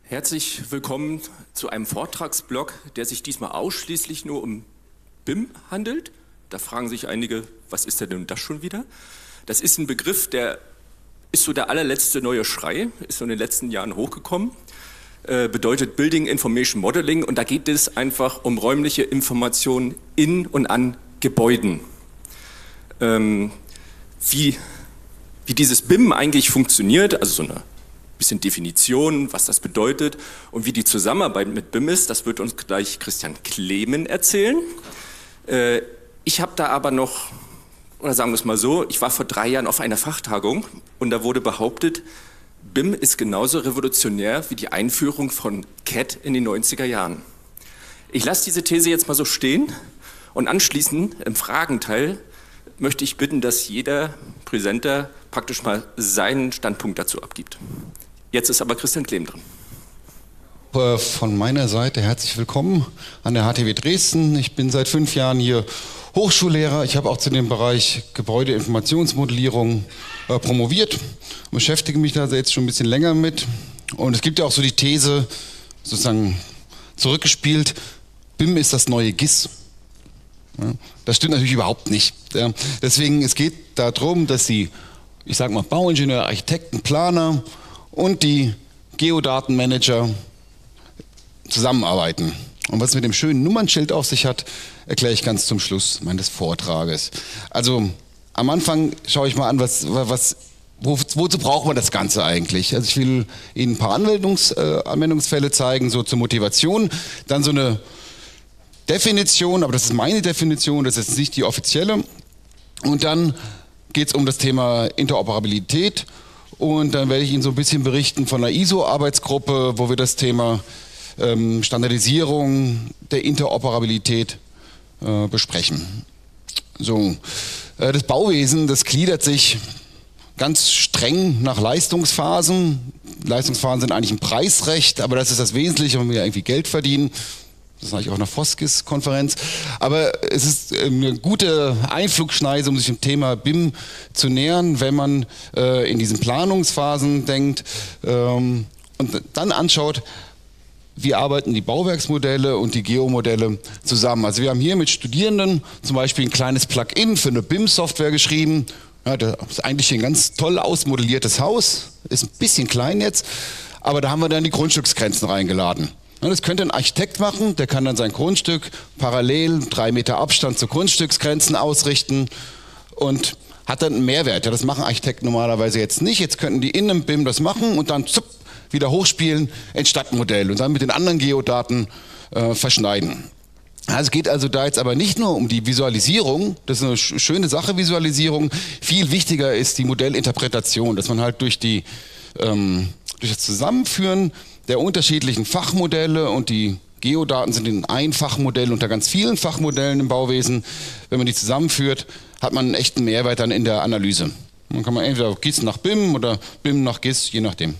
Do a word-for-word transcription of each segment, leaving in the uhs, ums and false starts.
Herzlich willkommen zu einem Vortragsblock, der sich diesmal ausschließlich nur um B I M handelt. Da fragen sich einige, was ist denn das schon wieder? Das ist ein Begriff, der ist so der allerletzte neue Schrei, ist so in den letzten Jahren hochgekommen, äh, bedeutet Building Information Modeling, und da geht es einfach um räumliche Informationen in und an Gebäuden. Ähm, wie, wie dieses B I M eigentlich funktioniert, also so eine bisschen Definition, was das bedeutet und wie die Zusammenarbeit mit B I M ist, das wird uns gleich Christian Klemen erzählen. Äh, ich habe da aber noch, oder sagen wir es mal so, ich war vor drei Jahren auf einer Fachtagung und da wurde behauptet, B I M ist genauso revolutionär wie die Einführung von C A D in den neunziger Jahren. Ich lasse diese These jetzt mal so stehen und anschließend im Fragenteil möchte ich bitten, dass jeder Präsenter praktisch mal seinen Standpunkt dazu abgibt. Jetzt ist aber Christian Klemen dran. Von meiner Seite herzlich willkommen an der H T W Dresden. Ich bin seit fünf Jahren hier Hochschullehrer. Ich habe auch zu dem Bereich Gebäudeinformationsmodellierung äh, promoviert und beschäftige mich da jetzt schon ein bisschen länger mit. Und es gibt ja auch so die These, sozusagen zurückgespielt, B I M ist das neue G I S. Ja, das stimmt natürlich überhaupt nicht. Ja, deswegen, es geht darum, dass die, ich sage mal, Bauingenieure, Architekten, Planer und die Geodatenmanager zusammenarbeiten. Und was es mit dem schönen Nummernschild auf sich hat, erkläre ich ganz zum Schluss meines Vortrages. Also am Anfang schaue ich mal an, was, was, wo, wozu braucht man das Ganze eigentlich? Also ich will Ihnen ein paar Anwendungs, äh, Anwendungsfälle zeigen, so zur Motivation, dann so eine Definition, aber das ist meine Definition, das ist nicht die offizielle. Und dann geht es um das Thema Interoperabilität und dann werde ich Ihnen so ein bisschen berichten von einer I S O-Arbeitsgruppe, wo wir das Thema ähm, Standardisierung der Interoperabilität äh, besprechen. So, äh, das Bauwesen, das gliedert sich ganz streng nach Leistungsphasen. Leistungsphasen sind eigentlich ein Preisrecht, aber das ist das Wesentliche, wenn wir irgendwie Geld verdienen. Das sage ich auch in der Foskis-Konferenz. Aber es ist eine gute Einflugschneise, um sich dem Thema B I M zu nähern, wenn man äh, in diesen Planungsphasen denkt ähm, und dann anschaut, wie arbeiten die Bauwerksmodelle und die Geomodelle zusammen. Also wir haben hier mit Studierenden zum Beispiel ein kleines Plugin für eine B I M-Software geschrieben. Ja, das ist eigentlich ein ganz toll ausmodelliertes Haus, ist ein bisschen klein jetzt, aber da haben wir dann die Grundstücksgrenzen reingeladen. Das könnte ein Architekt machen, der kann dann sein Grundstück parallel, drei Meter Abstand zu Grundstücksgrenzen ausrichten und hat dann einen Mehrwert. Ja, das machen Architekten normalerweise jetzt nicht. Jetzt könnten die in einem B I M das machen und dann zup, wieder hochspielen ins Stadtmodell und dann mit den anderen Geodaten äh, verschneiden. Also es geht also da jetzt aber nicht nur um die Visualisierung, das ist eine schöne Sache, Visualisierung. Viel wichtiger ist die Modellinterpretation, dass man halt durch, die, ähm, durch das Zusammenführen der unterschiedlichen Fachmodelle, und die Geodaten sind in ein Fachmodell unter ganz vielen Fachmodellen im Bauwesen. Wenn man die zusammenführt, hat man einen echten Mehrwert dann in der Analyse. Dann kann man entweder G I S nach B I M oder B I M nach G I S, je nachdem.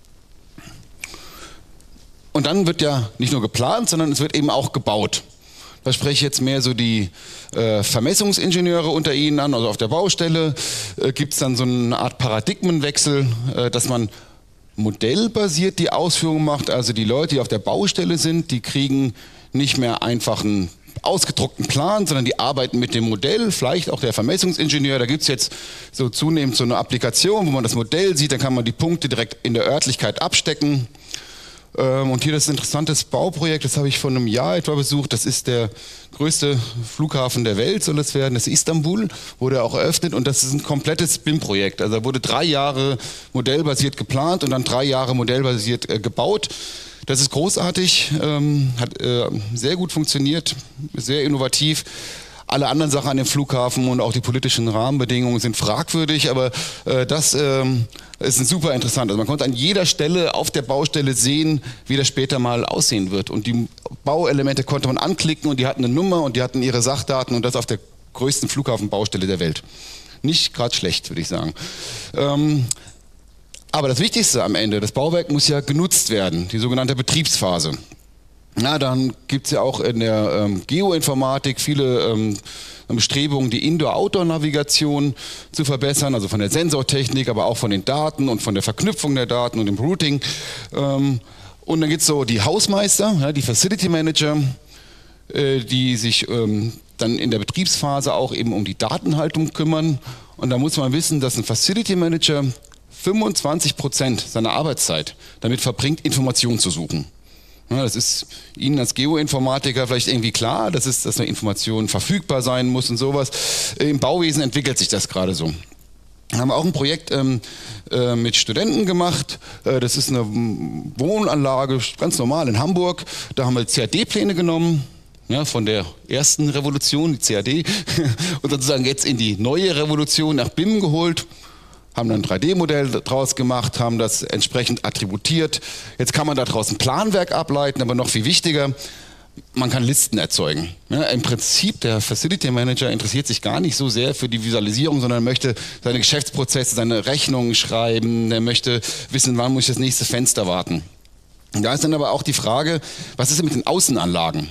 Und dann wird ja nicht nur geplant, sondern es wird eben auch gebaut. Da spreche ich jetzt mehr so die äh, Vermessungsingenieure unter Ihnen an, also auf der Baustelle äh, gibt es dann so eine Art Paradigmenwechsel, äh, dass man modellbasiert die Ausführung macht, also die Leute, die auf der Baustelle sind, die kriegen nicht mehr einfach einen ausgedruckten Plan, sondern die arbeiten mit dem Modell, vielleicht auch der Vermessungsingenieur, da gibt es jetzt so zunehmend so eine Applikation, wo man das Modell sieht, dann kann man die Punkte direkt in der Örtlichkeit abstecken. Und hier das interessantes Bauprojekt, das habe ich vor einem Jahr etwa besucht, das ist der größte Flughafen der Welt, soll es werden, das ist Istanbul, wurde auch eröffnet und das ist ein komplettes B I M-Projekt. Also da wurde drei Jahre modellbasiert geplant und dann drei Jahre modellbasiert äh, gebaut. Das ist großartig, ähm, hat äh, sehr gut funktioniert, sehr innovativ. Alle anderen Sachen an dem Flughafen und auch die politischen Rahmenbedingungen sind fragwürdig, aber äh, das ähm, ist super interessant. Also man konnte an jeder Stelle auf der Baustelle sehen, wie das später mal aussehen wird. Und die Bauelemente konnte man anklicken und die hatten eine Nummer und die hatten ihre Sachdaten und das auf der größten Flughafenbaustelle der Welt. Nicht gerade schlecht, würde ich sagen. Ähm, aber das Wichtigste am Ende, das Bauwerk muss ja genutzt werden, die sogenannte Betriebsphase. Na, dann gibt es ja auch in der ähm, Geoinformatik viele ähm, Bestrebungen, die Indoor-Outdoor-Navigation zu verbessern, also von der Sensortechnik, aber auch von den Daten und von der Verknüpfung der Daten und dem Routing. Ähm, Und dann gibt es so die Hausmeister, ja, die Facility Manager, äh, die sich ähm, dann in der Betriebsphase auch eben um die Datenhaltung kümmern. Und da muss man wissen, dass ein Facility Manager fünfundzwanzig Prozent seiner Arbeitszeit damit verbringt, Informationen zu suchen. Ja, das ist Ihnen als Geoinformatiker vielleicht irgendwie klar, das ist, dass eine Information verfügbar sein muss und sowas. Im Bauwesen entwickelt sich das gerade so. Wir haben auch ein Projekt ähm, äh, mit Studenten gemacht. Äh, das ist eine Wohnanlage, ganz normal in Hamburg. Da haben wir C A D-Pläne genommen, ja, von der ersten Revolution, die C A D, und sozusagen jetzt in die neue Revolution nach B I M geholt. Haben dann ein drei D Modell daraus gemacht, haben das entsprechend attributiert. Jetzt kann man daraus ein Planwerk ableiten, aber noch viel wichtiger, man kann Listen erzeugen. Ja, im Prinzip, der Facility Manager interessiert sich gar nicht so sehr für die Visualisierung, sondern möchte seine Geschäftsprozesse, seine Rechnungen schreiben, er möchte wissen, wann muss ich das nächste Fenster warten. Und da ist dann aber auch die Frage, was ist denn mit den Außenanlagen?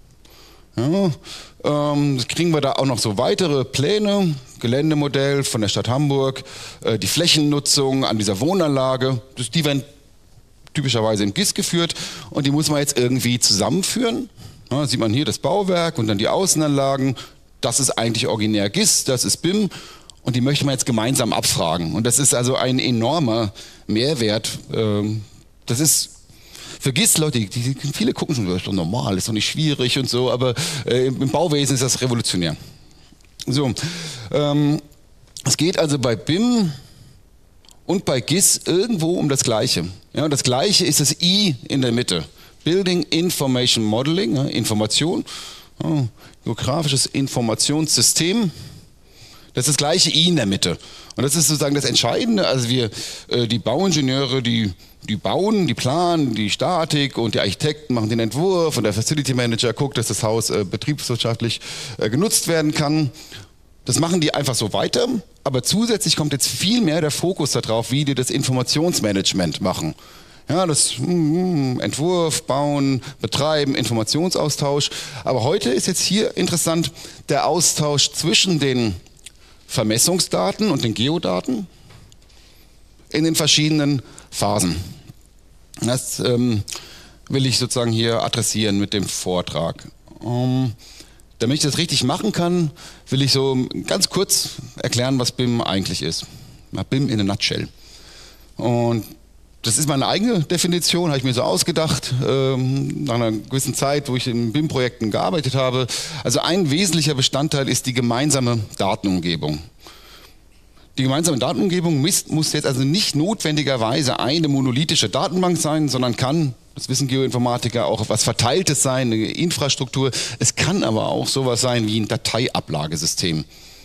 Ja, ähm, kriegen wir da auch noch so weitere Pläne, Geländemodell von der Stadt Hamburg, äh, die Flächennutzung an dieser Wohnanlage, das, die werden typischerweise im G I S geführt und die muss man jetzt irgendwie zusammenführen. Ja, sieht man hier das Bauwerk und dann die Außenanlagen. Das ist eigentlich originär G I S, das ist B I M und die möchte man jetzt gemeinsam abfragen. Und das ist also ein enormer Mehrwert. Ähm, das ist für G I S-Leute, die, die, viele gucken schon, das ist doch normal, ist doch nicht schwierig und so, aber äh, im Bauwesen ist das revolutionär. So, ähm, es geht also bei B I M und bei G I S irgendwo um das Gleiche. Ja, das Gleiche ist das I in der Mitte. Building Information Modeling, ja, Information, ja, geografisches Informationssystem. Das ist das gleiche I in der Mitte. Und das ist sozusagen das Entscheidende. Also wir, äh, die Bauingenieure, die, die bauen, die planen, die Statik und die Architekten machen den Entwurf und der Facility Manager guckt, dass das Haus äh, betriebswirtschaftlich äh, genutzt werden kann. Das machen die einfach so weiter, aber zusätzlich kommt jetzt viel mehr der Fokus darauf, wie die das Informationsmanagement machen. Ja, das mm, Entwurf, Bauen, Betreiben, Informationsaustausch. Aber heute ist jetzt hier interessant der Austausch zwischen den Vermessungsdaten und den Geodaten in den verschiedenen Phasen. Das ähm, will ich sozusagen hier adressieren mit dem Vortrag. Um, Damit ich das richtig machen kann, will ich so ganz kurz erklären, was B I M eigentlich ist. B I M in a nutshell. Und das ist meine eigene Definition, habe ich mir so ausgedacht, ähm, nach einer gewissen Zeit, wo ich in B I M-Projekten gearbeitet habe. Also ein wesentlicher Bestandteil ist die gemeinsame Datenumgebung. Die gemeinsame Datenumgebung muss jetzt also nicht notwendigerweise eine monolithische Datenbank sein, sondern kann, das wissen Geoinformatiker, auch etwas Verteiltes sein, eine Infrastruktur. Es kann aber auch sowas sein wie ein Dateiablagesystem.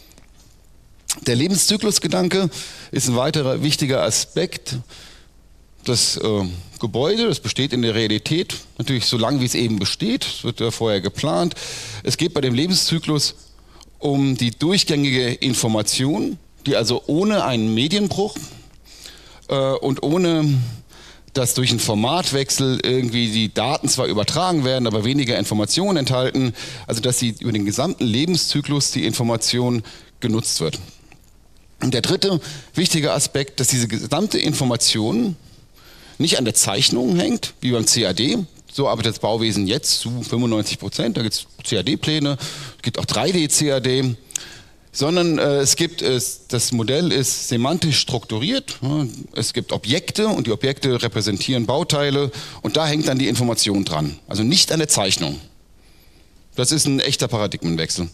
Der Lebenszyklusgedanke ist ein weiterer wichtiger Aspekt. Das äh, Gebäude, das besteht in der Realität, natürlich so lange wie es eben besteht, das wird ja vorher geplant. Es geht bei dem Lebenszyklus um die durchgängige Information, die also ohne einen Medienbruch äh, und ohne dass durch einen Formatwechsel irgendwie die Daten zwar übertragen werden, aber weniger Informationen enthalten, also dass sie über den gesamten Lebenszyklus die Information genutzt wird. Und der dritte wichtige Aspekt, dass diese gesamte Information nicht an der Zeichnung hängt, wie beim C A D. So arbeitet das Bauwesen jetzt zu fünfundneunzig Prozent. Da gibt es C A D-Pläne, es gibt auch drei D C A D. Sondern äh, es gibt, es, das Modell ist semantisch strukturiert. Ja, es gibt Objekte und die Objekte repräsentieren Bauteile und da hängt dann die Information dran. Also nicht an der Zeichnung. Das ist ein echter Paradigmenwechsel.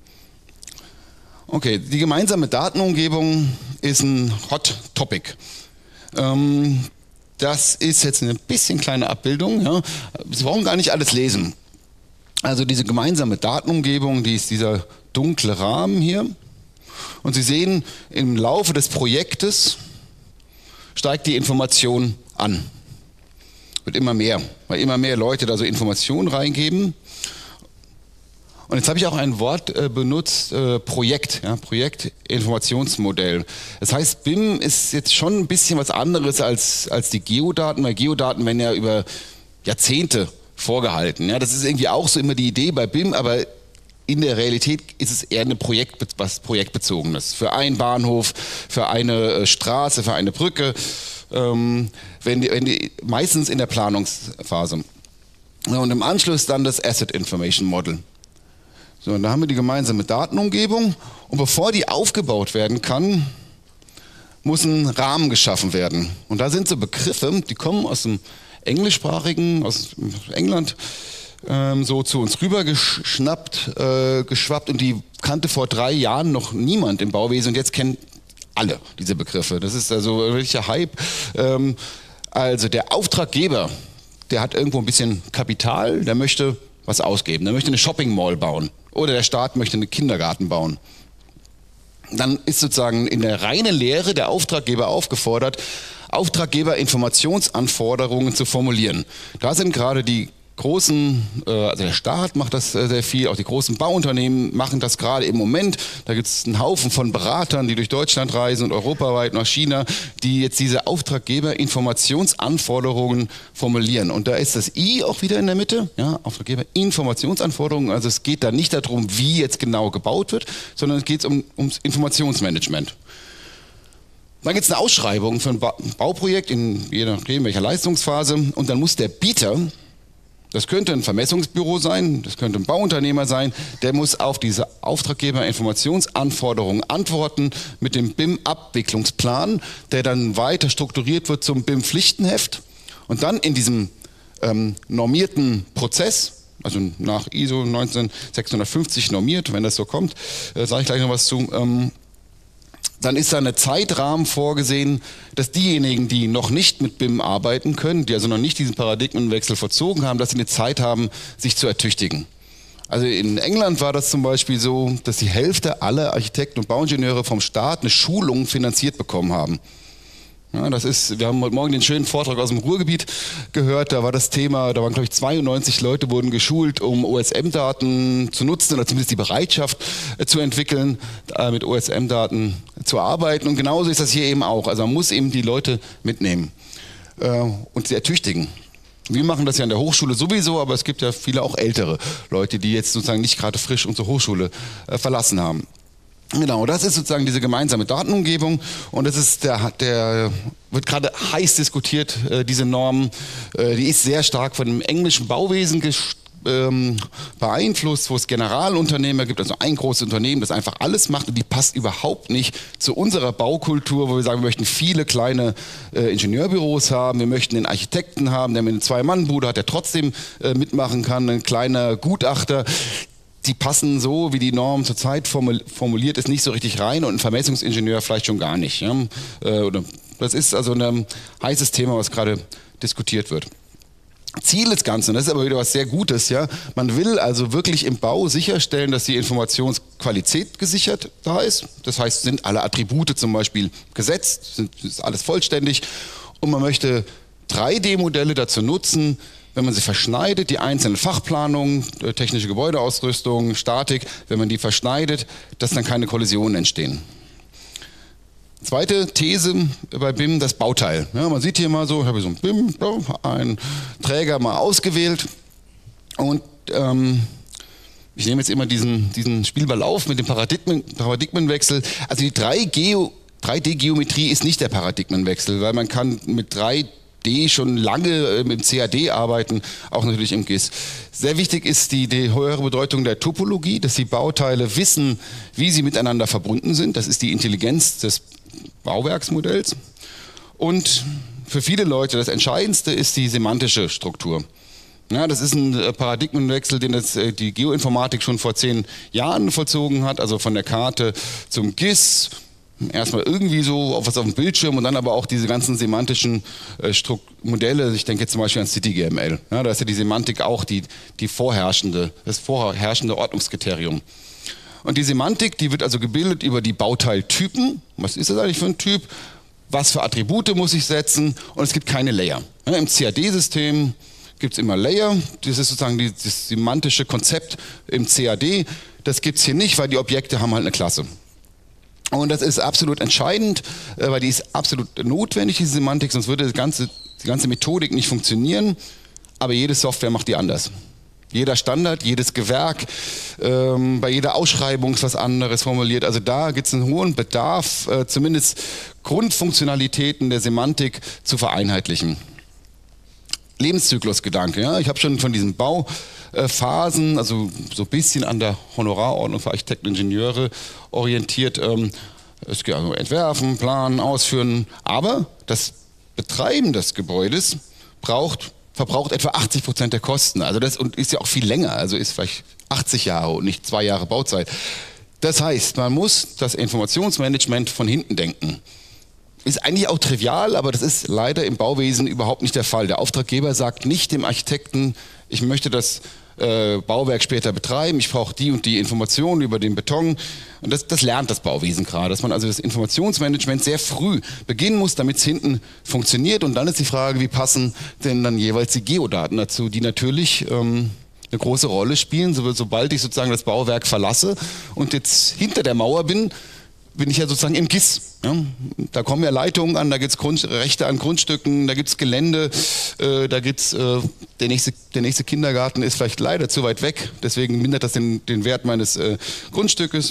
Okay, die gemeinsame Datenumgebung ist ein Hot Topic. Ähm, das ist jetzt eine bisschen kleine Abbildung. Ja. Sie brauchen gar nicht alles lesen. Also diese gemeinsame Datenumgebung, die ist dieser dunkle Rahmen hier. Und Sie sehen, im Laufe des Projektes steigt die Information an. Wird immer mehr, weil immer mehr Leute da so Informationen reingeben. Und jetzt habe ich auch ein Wort äh, benutzt, äh, Projekt, ja, Projektinformationsmodell. Das heißt, B I M ist jetzt schon ein bisschen was anderes als, als die Geodaten, weil Geodaten werden ja über Jahrzehnte vorgehalten. Ja, das ist irgendwie auch so immer die Idee bei B I M, aber in der Realität ist es eher eine Projekt, was projektbezogenes. Für einen Bahnhof, für eine Straße, für eine Brücke. ähm, wenn die, wenn die, meistens in der Planungsphase. Und im Anschluss dann das Asset Information Model. So, und da haben wir die gemeinsame Datenumgebung und bevor die aufgebaut werden kann, muss ein Rahmen geschaffen werden. Und da sind so Begriffe, die kommen aus dem englischsprachigen, aus England, ähm, so zu uns rüber geschnappt, äh, geschwappt und die kannte vor drei Jahren noch niemand im Bauwesen und jetzt kennen alle diese Begriffe. Das ist also ein richtiger Hype. Ähm, also der Auftraggeber, der hat irgendwo ein bisschen Kapital, der möchte was ausgeben, der möchte eine Shopping Mall bauen oder der Staat möchte einen Kindergarten bauen. Dann ist sozusagen in der reinen Lehre der Auftraggeber aufgefordert, Auftraggeberinformationsanforderungen zu formulieren. Da sind gerade die großen, also der Staat macht das sehr viel, auch die großen Bauunternehmen machen das gerade im Moment. Da gibt es einen Haufen von Beratern, die durch Deutschland reisen und europaweit nach China, die jetzt diese Auftraggeberinformationsanforderungen formulieren. Und da ist das I auch wieder in der Mitte, ja, Auftraggeberinformationsanforderungen. Also es geht da nicht darum, wie jetzt genau gebaut wird, sondern es geht um, ums Informationsmanagement. Dann gibt es eine Ausschreibung für ein Bauprojekt, in je nachdem welcher Leistungsphase, und dann muss der Bieter, das könnte ein Vermessungsbüro sein, das könnte ein Bauunternehmer sein, der muss auf diese Auftraggeberinformationsanforderungen antworten mit dem B I M-Abwicklungsplan, der dann weiter strukturiert wird zum B I M-Pflichtenheft und dann in diesem ähm, normierten Prozess, also nach I S O neunzehntausendsechshundertfünfzig normiert, wenn das so kommt, äh, sage ich gleich noch was zu, ähm, dann ist da ein Zeitrahmen vorgesehen, dass diejenigen, die noch nicht mit B I M arbeiten können, die also noch nicht diesen Paradigmenwechsel vollzogen haben, dass sie eine Zeit haben, sich zu ertüchtigen. Also in England war das zum Beispiel so, dass die Hälfte aller Architekten und Bauingenieure vom Staat eine Schulung finanziert bekommen haben. Ja, das ist, wir haben heute Morgen den schönen Vortrag aus dem Ruhrgebiet gehört, da war das Thema, da waren glaube ich zweiundneunzig Leute wurden geschult, um O S M-Daten zu nutzen oder zumindest die Bereitschaft äh, zu entwickeln, äh, mit O S M-Daten zu arbeiten, und genauso ist das hier eben auch, also man muss eben die Leute mitnehmen äh, und sie ertüchtigen. Wir machen das ja an der Hochschule sowieso, aber es gibt ja viele auch ältere Leute, die jetzt sozusagen nicht gerade frisch unsere Hochschule äh, verlassen haben. Genau, das ist sozusagen diese gemeinsame Datenumgebung, und das ist der, der wird gerade heiß diskutiert, äh, diese Norm, äh, die ist sehr stark von dem englischen Bauwesen gest ähm, beeinflusst, wo es Generalunternehmer gibt, also ein großes Unternehmen, das einfach alles macht, und die passt überhaupt nicht zu unserer Baukultur, wo wir sagen, wir möchten viele kleine äh, Ingenieurbüros haben, wir möchten den Architekten haben, der mit einer Zwei-Mann-Bude hat, der trotzdem äh, mitmachen kann, ein kleiner Gutachter. Die passen so, wie die Norm zurzeit formuliert ist, nicht so richtig rein, und ein Vermessungsingenieur vielleicht schon gar nicht. Ja? Das ist also ein heißes Thema, was gerade diskutiert wird. Ziel des Ganzen, das ist aber wieder was sehr Gutes, ja. Man will also wirklich im Bau sicherstellen, dass die Informationsqualität gesichert da ist. Das heißt, sind alle Attribute zum Beispiel gesetzt, sind, ist alles vollständig, und man möchte drei D Modelle dazu nutzen, wenn man sie verschneidet, die einzelnen Fachplanungen, technische Gebäudeausrüstung, Statik, wenn man die verschneidet, dass dann keine Kollisionen entstehen. Zweite These bei B I M, das Bauteil. Ja, man sieht hier mal so, ich habe hier so ein B I M, einen Träger mal ausgewählt, und ähm, ich nehme jetzt immer diesen, diesen Spielball auf mit dem Paradigmen, Paradigmenwechsel. Also die drei D Geometrie ist nicht der Paradigmenwechsel, weil man kann mit drei D schon lange im C A D arbeiten, auch natürlich im G I S. Sehr wichtig ist die, die höhere Bedeutung der Topologie, dass die Bauteile wissen, wie sie miteinander verbunden sind. Das ist die Intelligenz des Bauwerksmodells. Und für viele Leute das Entscheidendste ist die semantische Struktur. Ja, das ist ein Paradigmenwechsel, den jetzt die Geoinformatik schon vor zehn Jahren vollzogen hat, also von der Karte zum G I S. Erstmal irgendwie so auf was auf dem Bildschirm, und dann aber auch diese ganzen semantischen äh, Modelle. Ich denke jetzt zum Beispiel an City G M L. Ja, da ist ja die Semantik auch die, die vorherrschende, das vorherrschende Ordnungskriterium. Und die Semantik, die wird also gebildet über die Bauteiltypen. Was ist das eigentlich für ein Typ? Was für Attribute muss ich setzen? Und es gibt keine Layer. Ja, im C A D-System gibt es immer Layer. Das ist sozusagen die, das semantische Konzept im C A D. Das gibt es hier nicht, weil die Objekte haben halt eine Klasse. Und das ist absolut entscheidend, weil die ist absolut notwendig, diese Semantik, sonst würde das ganze, die ganze Methodik nicht funktionieren, aber jede Software macht die anders. jeder Standard, jedes Gewerk, ähm, bei jeder Ausschreibung ist was anderes formuliert. Also da gibt es einen hohen Bedarf, äh, zumindest Grundfunktionalitäten der Semantik zu vereinheitlichen. Lebenszyklusgedanke, ja, ich habe schon von diesen Bauphasen, also so ein bisschen an der Honorarordnung für Architekten und Ingenieure orientiert. Ähm, es geht also entwerfen, planen, ausführen, aber das Betreiben des Gebäudes braucht verbraucht etwa achtzig Prozent der Kosten. Also das und ist ja auch viel länger, also ist vielleicht achtzig Jahre und nicht zwei Jahre Bauzeit. Das heißt, man muss das Informationsmanagement von hinten denken. Ist eigentlich auch trivial, aber das ist leider im Bauwesen überhaupt nicht der Fall. Der Auftraggeber sagt nicht dem Architekten, ich möchte das äh, Bauwerk später betreiben, ich brauche die und die Informationen über den Beton. Und das, das lernt das Bauwesen gerade, dass man also das Informationsmanagement sehr früh beginnen muss, damit es hinten funktioniert. Und dann ist die Frage, wie passen denn dann jeweils die Geodaten dazu, die natürlich ähm, eine große Rolle spielen. So, sobald ich sozusagen das Bauwerk verlasse und jetzt hinter der Mauer bin, bin ich ja sozusagen im G I S. Ja? Da kommen ja Leitungen an, da gibt es Rechte an Grundstücken, da gibt es Gelände, äh, da gibt es, äh, der, nächste, der nächste Kindergarten ist vielleicht leider zu weit weg, deswegen mindert das den, den Wert meines äh, Grundstückes.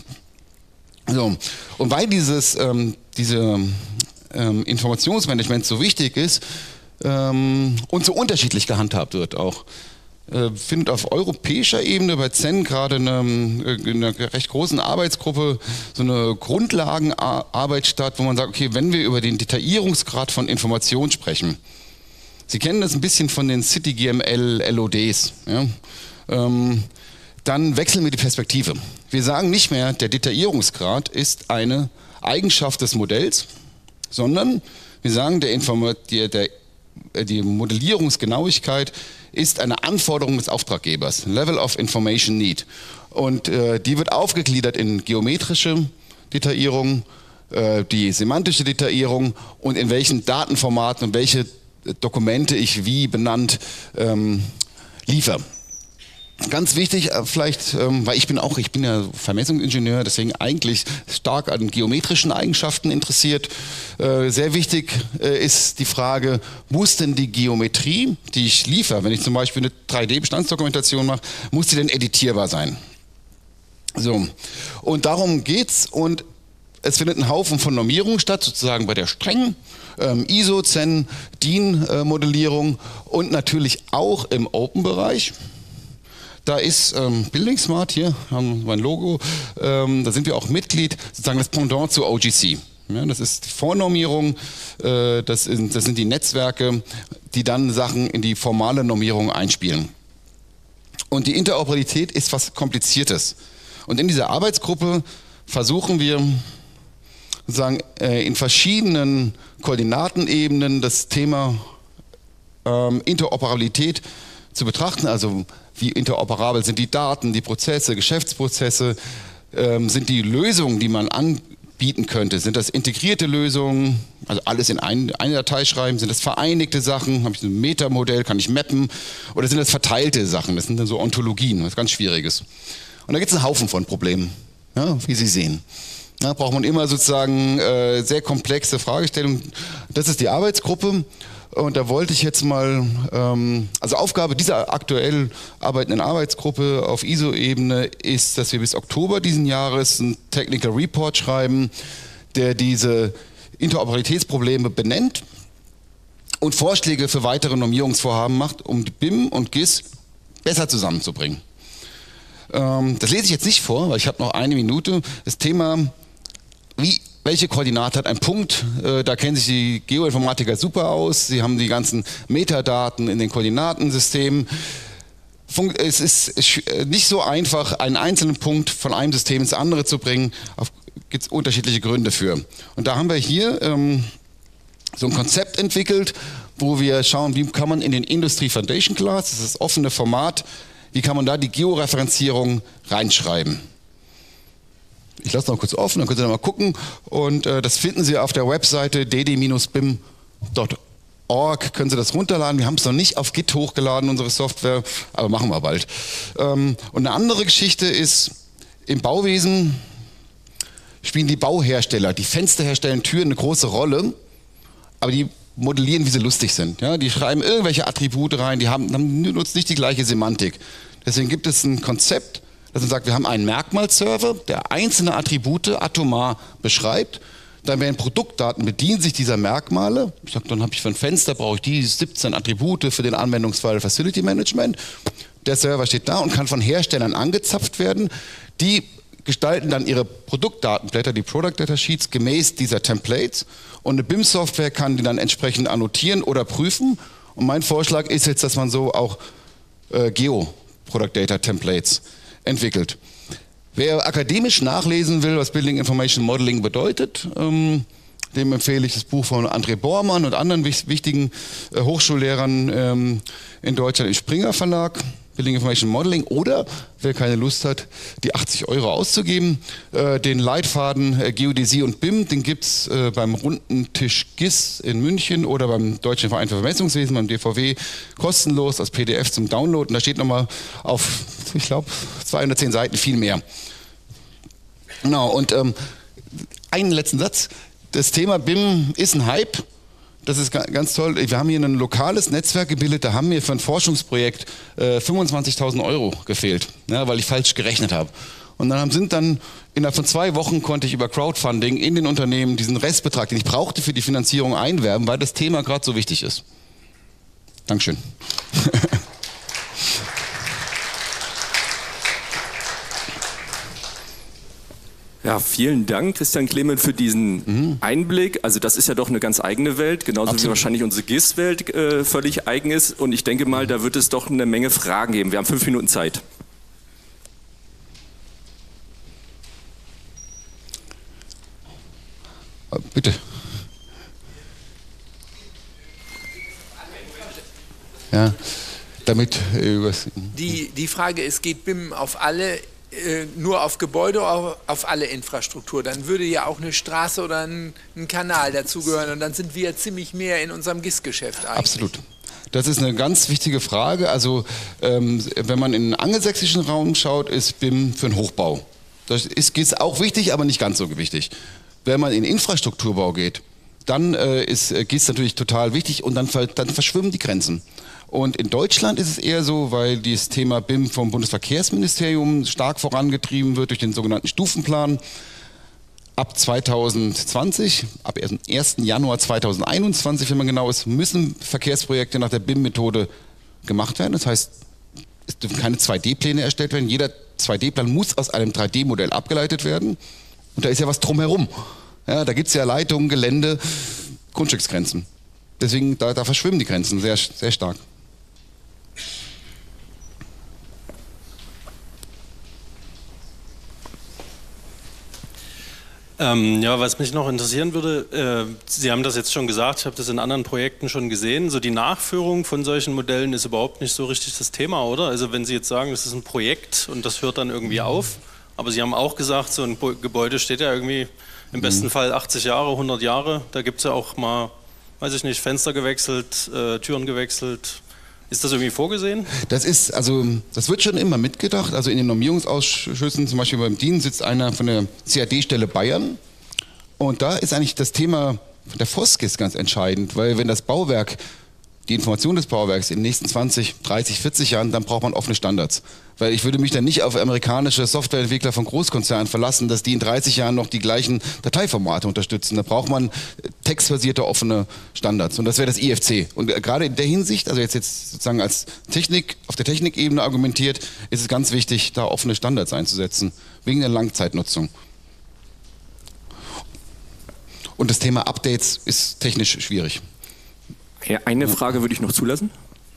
So. Und weil dieses ähm, diese, ähm, Informationsmanagement so wichtig ist ähm, und so unterschiedlich gehandhabt wird auch, findet auf europäischer Ebene bei Z E N gerade in einer recht großen Arbeitsgruppe so eine Grundlagenarbeit statt, wo man sagt, okay, wenn wir über den Detaillierungsgrad von Information sprechen, Sie kennen das ein bisschen von den CityGML L O Ds, ja, ähm, dann wechseln wir die Perspektive. Wir sagen nicht mehr, der Detaillierungsgrad ist eine Eigenschaft des Modells, sondern wir sagen, der Informa der, der, die Modellierungsgenauigkeit ist eine Anforderung des Auftraggebers, Level of Information Need. Und äh, die wird aufgegliedert in geometrische Detaillierung, äh, die semantische Detaillierung und in welchen Datenformaten und welche Dokumente ich wie benannt ähm, liefere. Ganz wichtig, äh, vielleicht, ähm, weil ich bin auch, ich bin ja Vermessungsingenieur, deswegen eigentlich stark an geometrischen Eigenschaften interessiert. Äh, sehr wichtig äh, ist die Frage, muss denn die Geometrie, die ich liefere, wenn ich zum Beispiel eine drei D Bestandsdokumentation mache, muss die denn editierbar sein? So, und darum geht's und es findet ein Haufen von Normierungen statt, sozusagen bei der strengen ähm, I S O, Z E N, D I N-Modellierung und natürlich auch im Open-Bereich. Da ist ähm, Building Smart, hier haben wir mein Logo, ähm, da sind wir auch Mitglied, sozusagen das Pendant zu O G C. Ja, das ist die Vornormierung, äh, das, sind, das sind die Netzwerke, die dann Sachen in die formale Normierung einspielen. Und die Interoperabilität ist was Kompliziertes. Und in dieser Arbeitsgruppe versuchen wir sozusagen äh, in verschiedenen Koordinatenebenen das Thema ähm, Interoperabilität zu betrachten, also wie interoperabel sind die Daten, die Prozesse, Geschäftsprozesse, ähm, sind die Lösungen, die man anbieten könnte, sind das integrierte Lösungen, also alles in ein, eine Datei schreiben, sind das vereinigte Sachen, habe ich ein Metamodell, kann ich mappen, oder sind das verteilte Sachen, das sind dann so Ontologien, was ganz Schwieriges. Und da gibt es einen Haufen von Problemen, ja, wie Sie sehen. Da braucht man immer sozusagen äh, sehr komplexe Fragestellungen. Das ist die Arbeitsgruppe. Und da wollte ich jetzt mal, ähm, also Aufgabe dieser aktuell arbeitenden Arbeitsgruppe auf I S O-Ebene ist, dass wir bis Oktober diesen Jahres einen Technical Report schreiben, der diese Interoperabilitätsprobleme benennt und Vorschläge für weitere Normierungsvorhaben macht, um die B I M und G I S besser zusammenzubringen. Ähm, das lese ich jetzt nicht vor, weil ich habe noch eine Minute. Das Thema, wie welche Koordinate hat ein Punkt? Äh, da kennen sich die Geoinformatiker super aus. Sie haben die ganzen Metadaten in den Koordinatensystemen. Funk, es ist nicht so einfach, einen einzelnen Punkt von einem System ins andere zu bringen. Da gibt es unterschiedliche Gründe für. Und da haben wir hier ähm, so ein Konzept entwickelt, wo wir schauen, wie kann man in den Industry Foundation Class, das ist das offene Format, wie kann man da die Georeferenzierung reinschreiben. Ich lasse noch kurz offen, dann könnt ihr noch mal gucken. Und äh, das finden Sie auf der Webseite d d Bindestrich b i m Punkt org. Können Sie das runterladen. Wir haben es noch nicht auf Git hochgeladen, unsere Software, aber machen wir bald. Ähm, und eine andere Geschichte ist, im Bauwesen spielen die Bauhersteller, die Fenster herstellen, Türen eine große Rolle, aber die modellieren, wie sie lustig sind. Ja, die schreiben irgendwelche Attribute rein, die haben, haben nutzen nicht die gleiche Semantik. Deswegen gibt es ein Konzept, dass man sagt, wir haben einen Merkmalserver, der einzelne Attribute atomar beschreibt. Dann werden Produktdaten, bedienen sich dieser Merkmale. Ich sage, dann habe ich für ein Fenster, brauche ich die siebzehn Attribute für den Anwendungsfall Facility Management. Der Server steht da und kann von Herstellern angezapft werden. Die gestalten dann ihre Produktdatenblätter, die Product Data Sheets, gemäß dieser Templates. Und eine B I M-Software kann die dann entsprechend annotieren oder prüfen. Und mein Vorschlag ist jetzt, dass man so auch äh, Geo-Product Data Templates entwickelt. Wer akademisch nachlesen will, was Building Information Modeling bedeutet, ähm, dem empfehle ich das Buch von André Bormann und anderen wichtigen äh, Hochschullehrern ähm, in Deutschland im Springer Verlag, Building Information Modeling. Oder, wer keine Lust hat, die achtzig Euro auszugeben, äh, den Leitfaden äh, Geodäsie und B I M, den gibt es äh, beim runden Tisch G I S in München oder beim Deutschen Verein für Vermessungswesen, beim D V W, kostenlos als P D F zum Download. Und da steht nochmal auf, ich glaube, zweihundertzehn Seiten viel mehr. Genau, und ähm, einen letzten Satz. Das Thema B I M ist ein Hype. Das ist ganz toll. Wir haben hier ein lokales Netzwerk gebildet, da haben mir für ein Forschungsprojekt äh, fünfundzwanzigtausend Euro gefehlt, ja, weil ich falsch gerechnet habe. Und dann haben, sind dann, innerhalb von zwei Wochen konnte ich über Crowdfunding in den Unternehmen diesen Restbetrag, den ich brauchte für die Finanzierung, einwerben, weil das Thema gerade so wichtig ist. Dankeschön. Ja, vielen Dank, Christian Clement, für diesen mhm. Einblick. Also das ist ja doch eine ganz eigene Welt, genauso Absolut. Wie wahrscheinlich unsere G I S-Welt äh, völlig eigen ist. Und ich denke mal, da wird es doch eine Menge Fragen geben. Wir haben fünf Minuten Zeit. Bitte. Ja, damit äh, übers die, die Frage ist, geht B I M auf alle nur auf Gebäude oder auf alle Infrastruktur? Dann würde ja auch eine Straße oder ein, ein Kanal dazugehören und dann sind wir ziemlich mehr in unserem G I S-Geschäft eigentlich. Absolut. Das ist eine ganz wichtige Frage. Also ähm, wenn man in den angelsächsischen Raum schaut, ist B I M für den Hochbau. Das ist G I S auch wichtig, aber nicht ganz so wichtig. Wenn man in den Infrastrukturbau geht, dann äh, ist G I S natürlich total wichtig und dann, dann verschwimmen die Grenzen. Und in Deutschland ist es eher so, weil dieses Thema B I M vom Bundesverkehrsministerium stark vorangetrieben wird durch den sogenannten Stufenplan. Ab zweitausendzwanzig, ab ersten Januar zweitausendeinundzwanzig, wenn man genau ist, müssen Verkehrsprojekte nach der B I M-Methode gemacht werden. Das heißt, es dürfen keine zwei D Pläne erstellt werden. Jeder zwei D Plan muss aus einem drei D Modell abgeleitet werden. Und da ist ja was drumherum. Ja, da gibt es ja Leitungen, Gelände, Grundstücksgrenzen. Deswegen, da, da verschwimmen die Grenzen sehr, sehr stark. Ähm, ja, was mich noch interessieren würde, äh, Sie haben das jetzt schon gesagt, ich habe das in anderen Projekten schon gesehen, so die Nachführung von solchen Modellen ist überhaupt nicht so richtig das Thema, oder? Also wenn Sie jetzt sagen, das ist ein Projekt und das hört dann irgendwie auf, aber Sie haben auch gesagt, so ein Gebäude steht ja irgendwie im besten mhm. Fall achtzig Jahre, hundert Jahre, da gibt es ja auch mal, weiß ich nicht, Fenster gewechselt, äh, Türen gewechselt. Ist das irgendwie vorgesehen? Das ist, also, das wird schon immer mitgedacht. Also in den Normierungsausschüssen, zum Beispiel beim D I N, sitzt einer von der C A D-Stelle Bayern. Und da ist eigentlich das Thema von der Foskis ganz entscheidend, weil wenn das Bauwerk, die Information des Bauwerks in den nächsten zwanzig, dreißig, vierzig Jahren, dann braucht man offene Standards. Weil ich würde mich dann nicht auf amerikanische Softwareentwickler von Großkonzernen verlassen, dass die in dreißig Jahren noch die gleichen Dateiformate unterstützen. Da braucht man textbasierte offene Standards. Und das wäre das I F C. Und gerade in der Hinsicht, also jetzt, jetzt sozusagen als Technik, auf der Technikebene argumentiert, ist es ganz wichtig, da offene Standards einzusetzen, wegen der Langzeitnutzung. Und das Thema Updates ist technisch schwierig. Ja, eine Frage würde ich noch zulassen.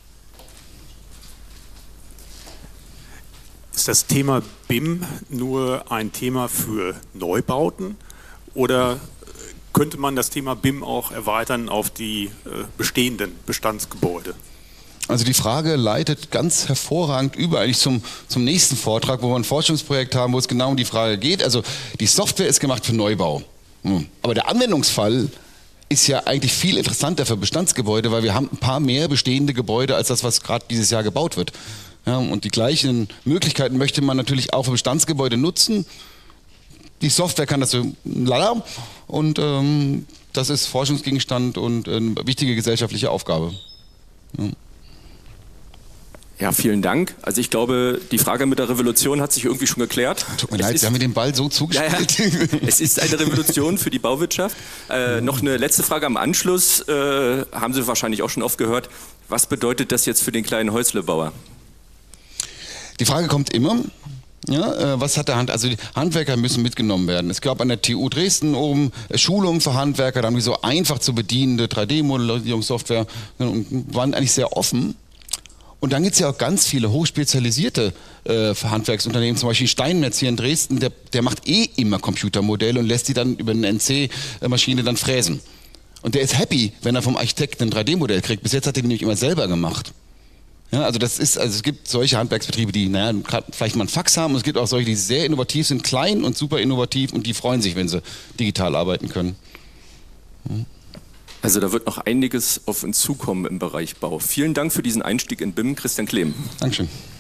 Ist das Thema B I M nur ein Thema für Neubauten oder könnte man das Thema B I M auch erweitern auf die bestehenden Bestandsgebäude? Also die Frage leitet ganz hervorragend über eigentlich zum, zum nächsten Vortrag, wo wir ein Forschungsprojekt haben, wo es genau um die Frage geht. Also die Software ist gemacht für Neubau, aber der Anwendungsfall ist ja eigentlich viel interessanter für Bestandsgebäude, weil wir haben ein paar mehr bestehende Gebäude als das, was gerade dieses Jahr gebaut wird. Ja, und die gleichen Möglichkeiten möchte man natürlich auch für Bestandsgebäude nutzen. Die Software kann das so lala und ähm, das ist Forschungsgegenstand und eine wichtige gesellschaftliche Aufgabe. Ja. Ja, vielen Dank. Also ich glaube, die Frage mit der Revolution hat sich irgendwie schon geklärt. Tut mir leid, Sie haben mir den Ball so zugespielt. Ja, ja. Es ist eine Revolution für die Bauwirtschaft. Äh, noch eine letzte Frage am Anschluss. Äh, haben Sie wahrscheinlich auch schon oft gehört. Was bedeutet das jetzt für den kleinen Häuslebauer? Die Frage kommt immer. Ja, äh, was hat der Hand? Also die Handwerker müssen mitgenommen werden. Es gab an der T U Dresden oben äh, Schulungen für Handwerker, da haben die so einfach zu bedienende drei D-Modellierungssoftware und waren eigentlich sehr offen. Und dann gibt es ja auch ganz viele hochspezialisierte äh, Handwerksunternehmen, zum Beispiel Steinmetz hier in Dresden, der, der macht eh immer Computermodelle und lässt die dann über eine N C-Maschine dann fräsen. Und der ist happy, wenn er vom Architekten ein drei D-Modell kriegt. Bis jetzt hat er den nämlich immer selber gemacht. Ja, also das ist, also es gibt solche Handwerksbetriebe, die naja, vielleicht mal einen Fax haben, und es gibt auch solche, die sehr innovativ sind, klein und super innovativ, und die freuen sich, wenn sie digital arbeiten können. Hm. Also da wird noch einiges auf uns zukommen im Bereich Bau. Vielen Dank für diesen Einstieg in B I M, Christian Klehm. Dankeschön.